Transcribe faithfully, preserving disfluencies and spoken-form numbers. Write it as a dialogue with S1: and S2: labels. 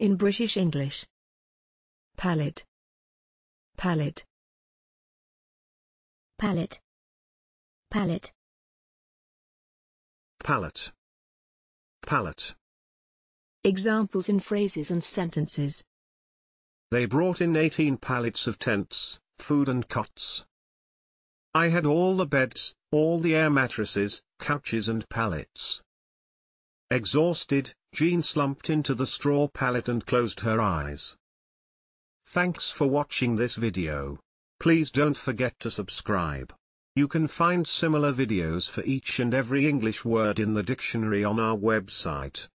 S1: In British English. Pallet. Pallet.
S2: Pallet. Pallet.
S3: Pallet. Pallet.
S1: Examples in phrases and sentences.
S3: They brought in eighteen pallets of tents, food and cots. I had all the beds, all the air mattresses, couches and pallets. Exhausted, Jean slumped into the straw pallet and closed her eyes. Thanks for watching this video. Please don't forget to subscribe. You can find similar videos for each and every English word in the dictionary on our website.